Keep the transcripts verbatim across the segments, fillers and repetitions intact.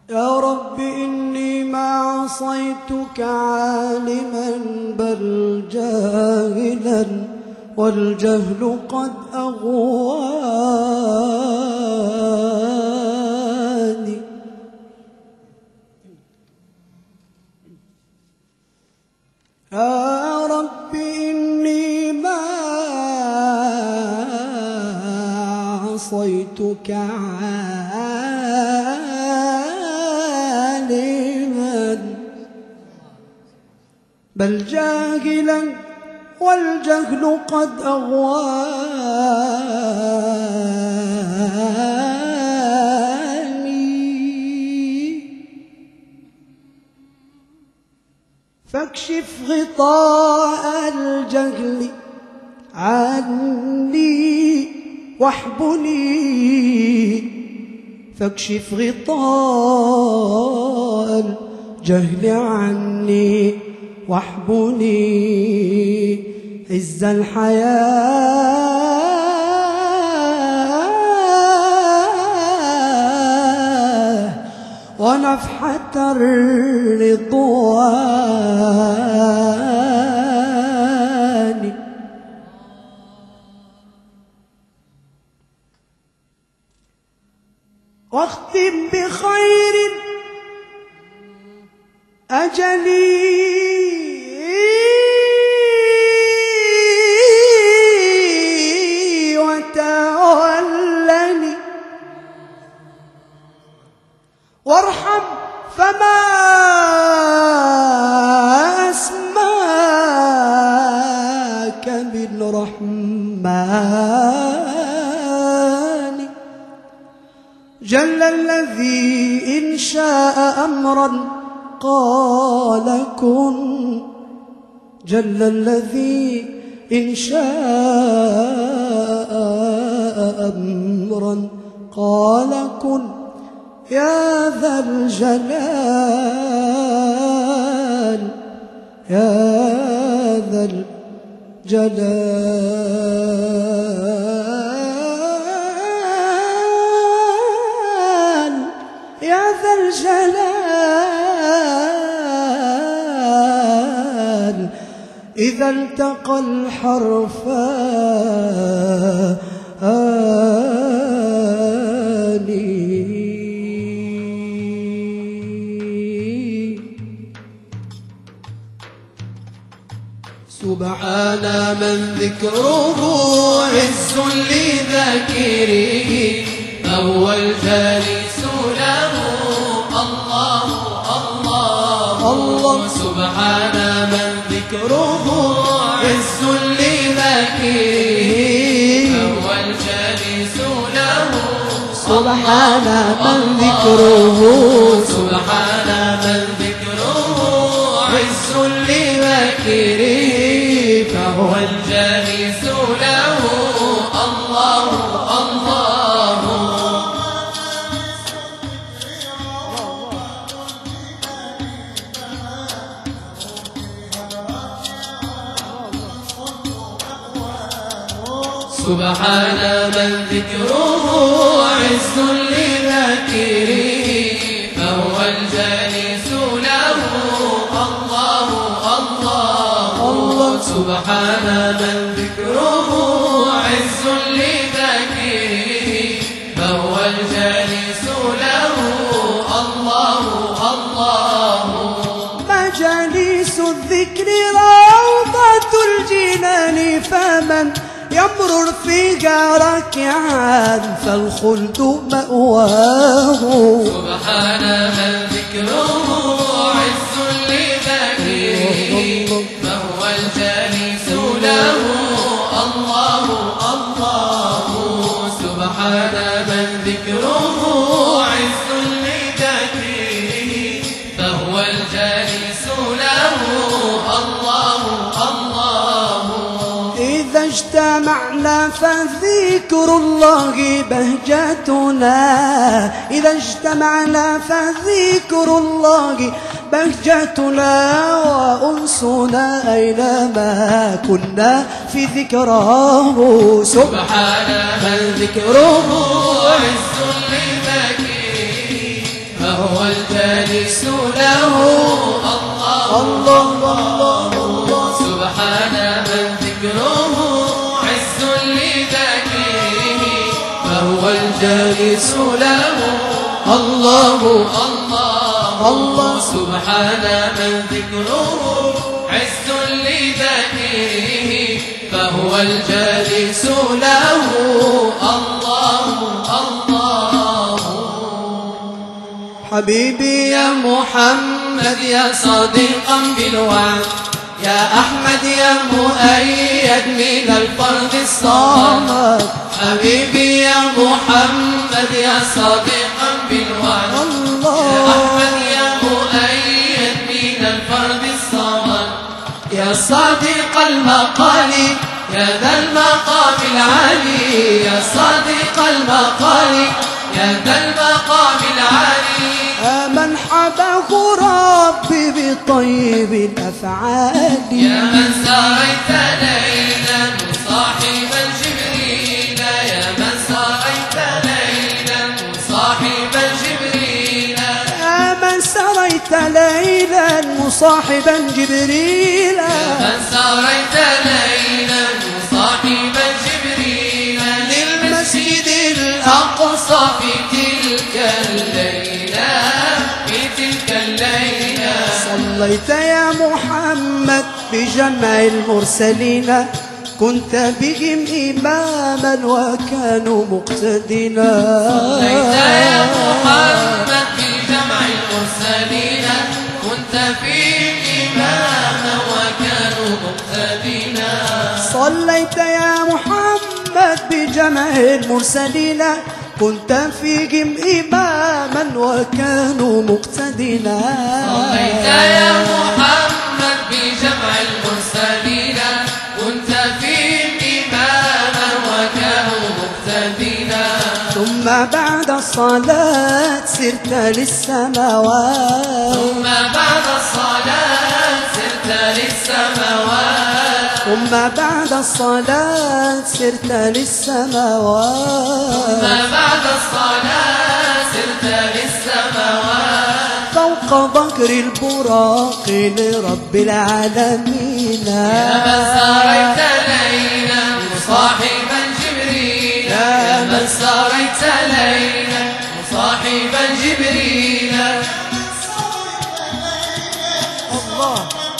يا رب إني ما عصيتك عالما بل جاهلا والجهل قد أغواني. يا رب إني ما عصيتك عالما بل جاهلا والجهل قد أغواني. فاكشف غطاء الجهل عني واحبني، فاكشف غطاء الجهل عني واحبني. عز الحياة ونفحة الرضوان. واختم بخير أجلي وتولني، وارحم فما أسماك من رحمن. جل الذي إن شاء أمرا قال كن، جل الذي إن شاء أمرا قال كن. يا ذا الجلال يا ذا الجلال يا ذا الجلال. إذا التقى الحرفان سبحان من ذكره عز لذاكره، فهو الجالس له الله الله الله. سبحان من ذكره عز لذاكره، فهو الجالس له. سبحان من ذكره سبحان من ذكره عز لذاكره، فهو الجالس له الله الله. سبحان من ذكره عز لذاكره، فهو الجالس له الله الله الله. سبحان من ذكره عز لذاكره، فهو الجالس له الله الله. مجالس الذكر روضة الجنان، فمن يمرر فيها راكعا فالخلد مأواه. سبحان من ذكره عز لذاكره، فهو الجالس له الله الله. سبحان من ذكره عز لذاكره، فهو الجالس له الله الله. إذا اجتمعنا فذكر الله بهجتنا، إذا اجتمعنا فذكر الله بهجتنا وأنسنا أينما كنا في ذكراه. سبحان من ذكره عز لذاكره، فهو رسوله الله الله الله سبحان من ذكره عز لذاكره فهو الجالس له الله الله. حبيبي يا محمد يا صادقا بالوعد يا أحمد يا مؤيد من الفرد الصمد حبيبي يا محمد يا صادقا بالوعد يا أحمد يا مؤيد من الفرد الصمد يا صادق المقال يا ذا المقام العالي يا صادق المقال يا ذا المقام العالي من حبه ربي بطيب الأفعال يا من ساريت ليلا مصاحبا جبريل يا من ساريت ليلا مصاحبا جبريل يا من سريت ليلا مصاحبا جبريل يا من ساريت ليلا مصاحبا جبريل للمسجد الأقصى في تلك الليلة في تلك الليلة صليت يا محمد بجمع المرسلين كنت بهم إماما وكانوا مقتدينا صليت يا محمد بجمع المرسلين كنت فيهم إماما وكانوا مقتدينا صليت يا محمد بجمع المرسلين كنت فيهم إماما وكانوا مقتدينا صليت يا محمد بجمع المرسلين كنت فيهم إماما وكانوا مقتدينا ثم بعد الصلاة سرت للسماوات ثم بعد الصلاة سرت للسماوات ثم بعد الصلاة سرت للسماوات ثم بعد الصلاة سرت للسماوات فوق ظهر البراق لرب العالمين يا من ساريت ليلا مصاحبا جبريل يا من ساريت ليلا مصاحبا جبريل الله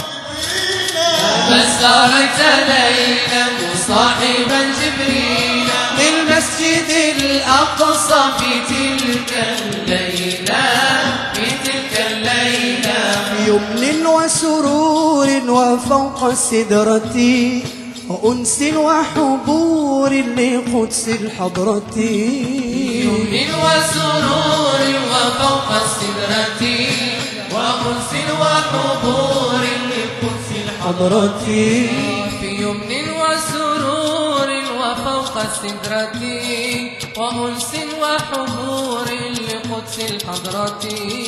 من ساريت ليلا مصاحبا جبريل للمسجد الأقصى في تلك الليلة في تلك الليلة يمن وسرور وفوق السدرة وأنس وحبور لقدس الحضرة يمن وسرور وفوق السدرة وأنس وحبور لقدس الحضرة حضرتي في يمن وسرور وفوق السدرة وأنس وحبور لقدس الحضرة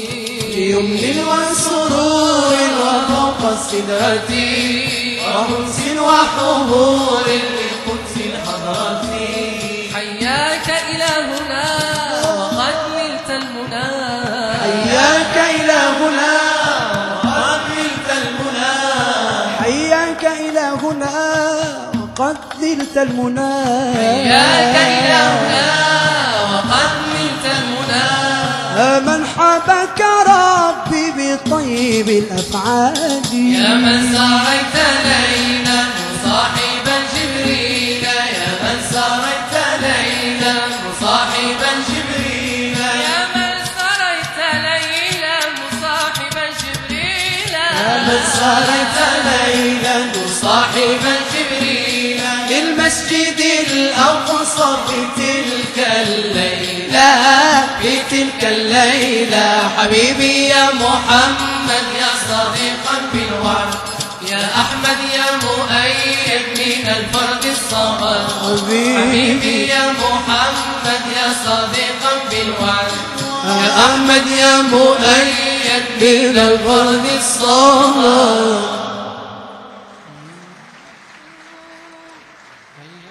يمن وسرور وفوق السدرة وأنس وحبور لقدس الحضرة حياك إلهنا وقد نلت المنى حياك إلهنا وقد نلت المنى حياك إلهنا وقد نلت المنى حياك إلهنا وقد نلت المنى من حبك ربي بطيب الأفعال يا من ساريت ليلا مصاحبا جبريل يا من ساريت ليلا مصاحبا جبريل يا من ساريت ليلا مصاحبا جبريل يا من ساريت ليلا مصاحبا جبريل للمسجد الأقصى في تلك الليلة في تلك الليلة حبيبي يا محمد يا صادقا بالوعد يا أحمد يا مؤيد من الفرد الصمد حبيبي يا محمد يا صادقا بالوعد يا أحمد يا مؤيد من الفرد الصمد